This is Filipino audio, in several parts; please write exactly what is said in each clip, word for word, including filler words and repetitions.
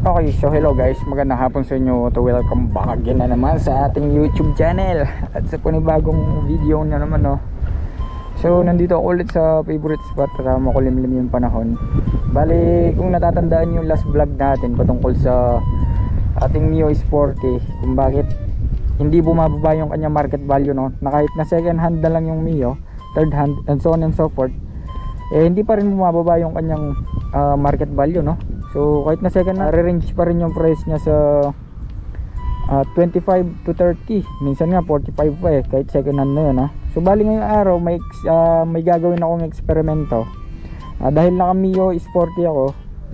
Okay, so hello guys, magandang hapon sa inyo to. Welcome back again na naman sa ating YouTube channel at sa panibagong video na naman, no. So nandito ako ulit sa favorite spot para makulimlim yung panahon. Bali, kung natatandaan yung last vlog natin patungkol sa ating Mio Sporty, kung bakit hindi bumababa yung kanyang market value, no, na kahit na second hand na lang yung Mio, third hand and so on and so forth, eh hindi pa rin bumababa yung kanyang uh, market value, no. So kahit na second hand, range pa rin yung price niya sa uh, twenty-five to thirty, minsan nga forty-five pa eh, kahit second hand na yun, ha. So bali ngayong araw may, uh, may gagawin akong eksperimento, uh, dahil naka Mio Sporty ako.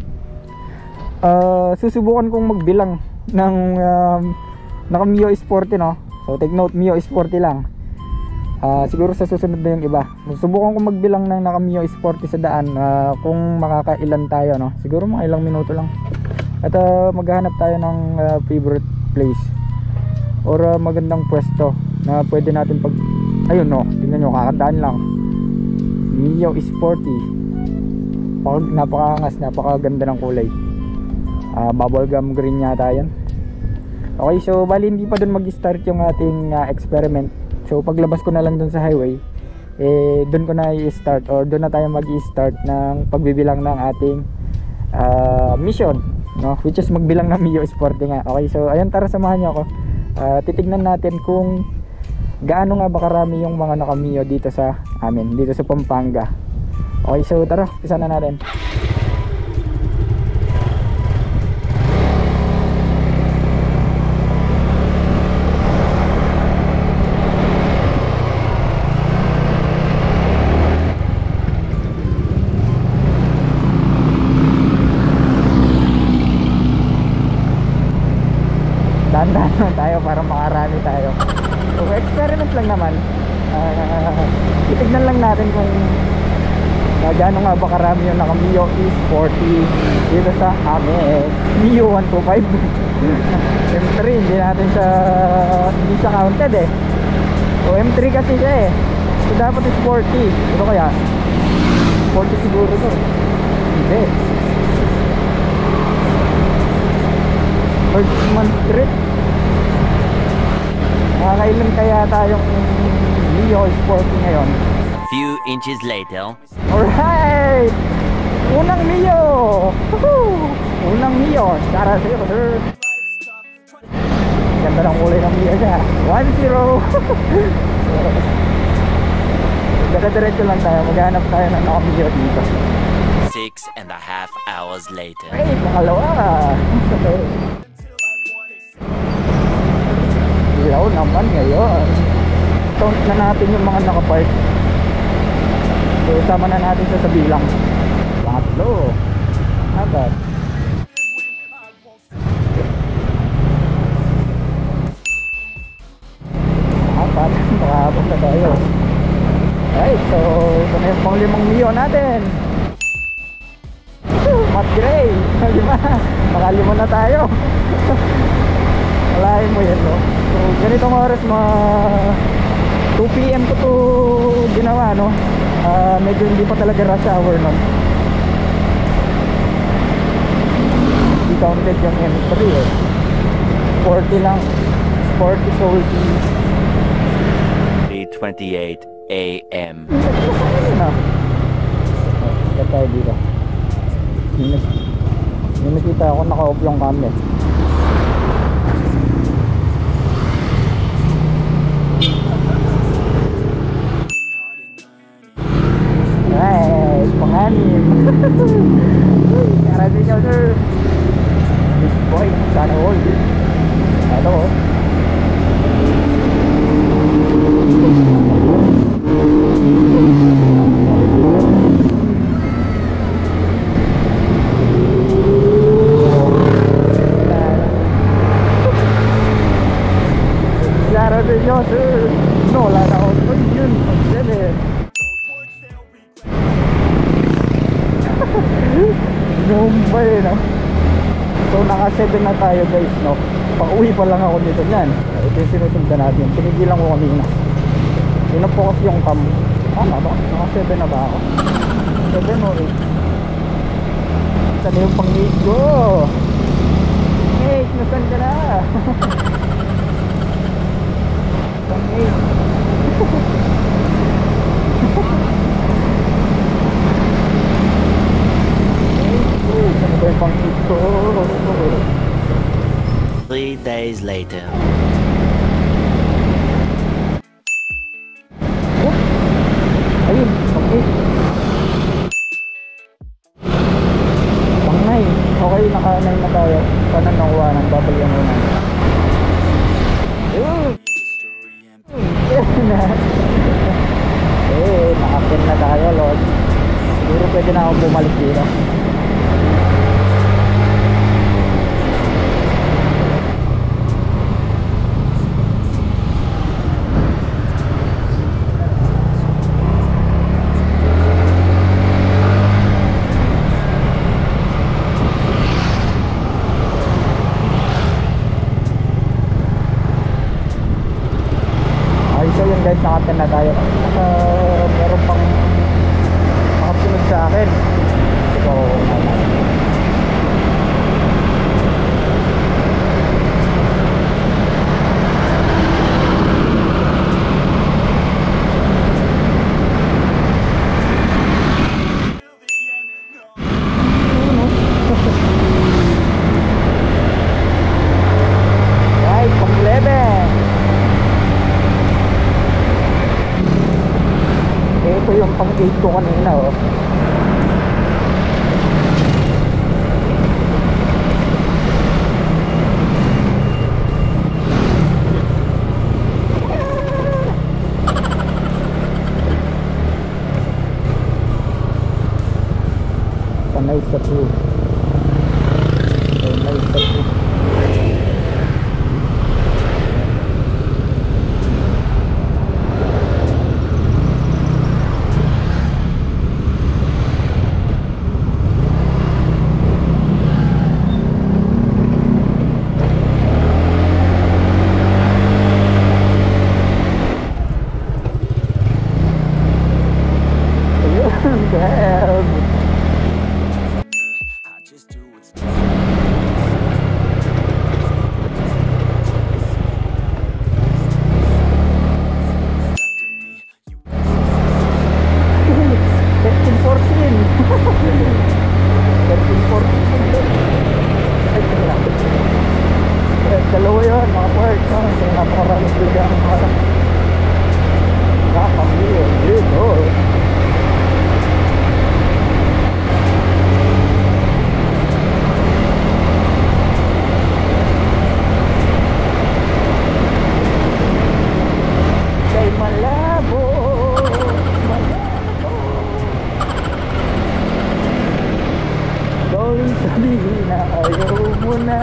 uh, susubukan kong magbilang ng uh, naka Mio Sporty, no. So take note, Mio Sporty lang. Uh, siguro sa susunod na yung iba, susubukan ko magbilang ng naka Mio Sporty sa daan, uh, kung makakailan tayo, no. Siguro mga ilang minuto lang. At uh, maghahanap tayo ng uh, favorite place or uh, magandang pwesto na pwede natin pag, ayun, no, tingnan nyo, kakadaan lang. Mio Sporty, pag napakangas, napakaganda ng kulay. uh, bubblegum green yata yan. Okay, so bali hindi pa dun mag-start yung ating uh, experiment. So paglabas ko na lang dun sa highway, eh dun ko na i-start or dun na tayo mag-i-start ng pagbibilang ng ating uh, mission, no, which is magbilang ng Mio Sporty nga. Okay, so ayun, tara samahan niyo ako. Uh, titignan natin kung gaano nga ba karami yung mga naka Mio dito sa amin, dito sa Pampanga. Okay, so tara, umpisa na natin. Dahan-dahan tayo para makarami tayo. So experiment lang naman. uh, Titignan lang natin kung uh, gaano nga ba karami yung naka Mio Sporty dito sa amin. Mio one twenty-five M three, hindi natin siya hindi siya counted eh. So M three kasi siya eh, so dapat Sporty. Ito kaya Sporty siguro to. Hindi, Birdman Street. Nakakailan kaya tayong Mio Sporty ngayon? Few inches later. Alright! Unang Mio! Woohoo! Unang Mio! Para sa'yo, sir! Ganda ng kulay ng Mio siya. one zero! Dara-diretso lang tayo. Maghanap tayo ng naka Mio dito. Six and a half hours later. Hey, pangalawa! Ilaw naman ngayon. Count na natin yung mga nakapark. So sama na natin sa bilang. Tatlo, apat, apat. Makahapon na tayo. Alright, so ito na yung pang limang Mio natin. Matte gray. Lima, makalima na tayo. Alahin mo yan, no. So ganitong oras, mga two P M ko to ginawa, no. uh, Medyo hindi pa talaga rush hour nun. Hindi counted yung M three eh. Forty lang. Forty salty. three twenty-eight A M Kaya tayo dito. Yung nakita ako, naka-off yung camera. Alright, panganim. Karami nyo, sir. This boy, sana all. Ito, oh. Karami nyo, sir. No, wala na ako. Yun, pag-seven. Numbay, no? So naka seven na tayo, guys, no? Pauwi pa lang ako dito niyan. Ito yung sinusundan natin. Pinigilan ko kanina. Yun po kasi yung cam. Tama ba? Naka seven na ba ako? seven o eight. Ito na yung pang eight ko. eight, nasan ka na? Pang eight. Ano ba yung pang eight ko? Three days later. Ayun, pang eight. Pang nine. Okay, naka nine na tayo. Paano nakuha ng babalian mo na? Ayun! Ayun na. Eh, naka-ten na tayo, Lord. Siguro pwede na ako bumalik dito. Guys, naka-ten na tayo. Uh, meron pang nakasunod sa akin. So, right, pang eleven. Ito yung pang eight ko kanina, oh. Sanay sa two. Sanay sa two. Dalawa yun, mga parts, no? So, napakaraming bilang mga nakakamiyo, yun, oh. Kay malabo, malabo. Gawin sabihin na ayaw mo na.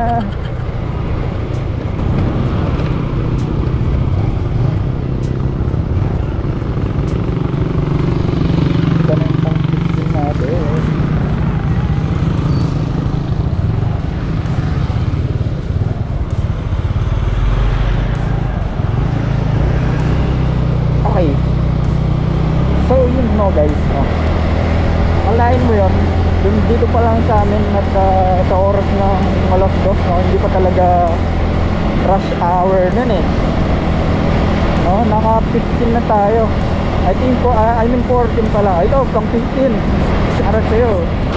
Guys, no? Alain mo yun, dito pa lang sa amin at uh, sa oras ng alas dos, no? Hindi pa talaga rush hour nun eh, no? Naka fifteen na tayo. I think po, uh, I mean fourteen pa lang. Ito, pang fifteen. Shoutout sa'yo.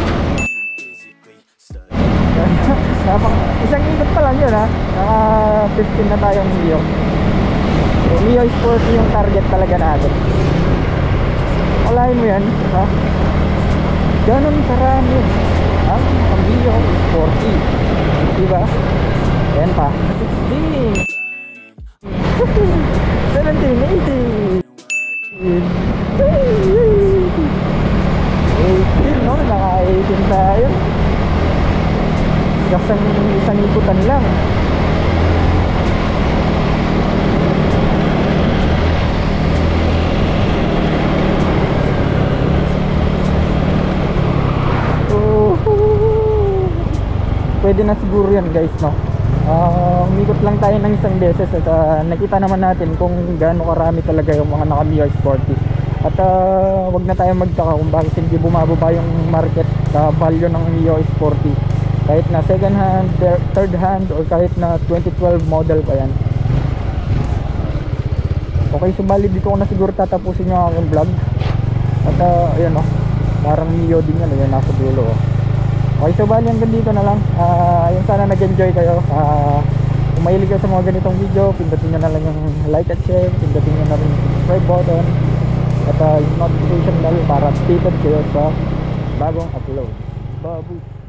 Napang, isang ikot pa lang yun, ha? Naka fifteen na tayong Mio. So, Mio Sport yung target talaga natin. Alain mo yan, ha? Ganon karami ang Mio Sporty, diba? Ayan pa, sixteen, seventeen, eighteen, eighteen, no? Naka eighteen tayo. Isang, isang ikutan lang. Pwede na siguro yan, guys, no? Uh, umikot lang tayo ng isang beses at uh, nakita naman natin kung gaano karami talaga yung mga naka Mio Sporty. At uh, wag na tayo magtaka kung bakit hindi bumababa yung market sa value ng Mio Sporty. Kahit na second hand, thir- third hand, or kahit na twenty twelve model pa yan. Okay, so bali dito ko na siguro tatapusin yung aking vlog. At uh, ayan o, parang Mio din yan, ayan nasa dulo o. Okay, so bali hanggang dito na lang. uh, Ayun, sana nag-enjoy kayo. uh, Kung mahilig kayo sa mga ganitong video, pindutin nyo na lang yung like at share, pindutin nyo na rin yung subscribe button at uh, yung notification bell para updated kayo sa bagong upload. Babu!